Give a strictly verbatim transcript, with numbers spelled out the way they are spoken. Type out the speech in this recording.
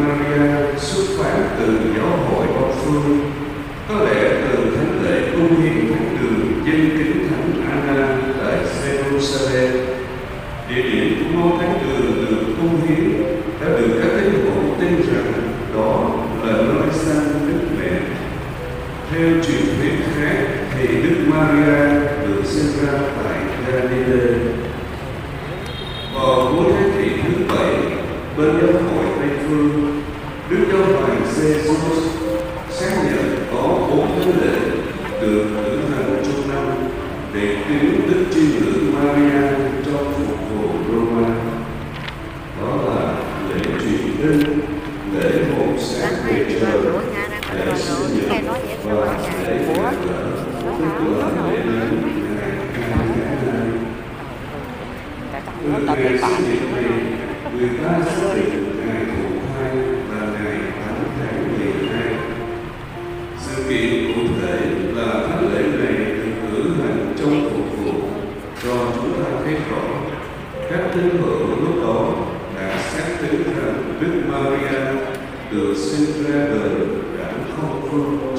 Maria xuất phát từ giáo hội Bắc phương, có lẽ từ thánh lễ cung hiến thánh đường dân kính thánh Anna tại Jerusalem. Địa điểm của ngôi thánh đường được cung hiến đã được các tín hữu tin rằng đó là nơi sang Đức Mẹ. Theo truyền thuyết khác thì Đức Maria được sinh ra tại Galilee. Vào cuối thế kỷ thứ bảy, bên giáo hội Tây phương, Đức Giáo hoàng Jesus xác nhận có bốn thánh lễ được cử hành trong năm để kính Đức Trinh Nữ Maria trong phục vụ Roma. Đó là lễ truyền linh, lễ hội sáng về trời, lễ sinh nhật và lễ của tức là lễ lớn ngày hai tháng hai. Từ ngày sinh nhật này, người ta xác định ngày thụ thai là ngày tám tháng mười hai. Sự kiện cụ thể là thánh lễ này được cử hành trong phục vụ cho chúng ta thấy rõ các tín hữu lúc đó đã xác định rằng Đức Maria được sinh ra đời đã không phương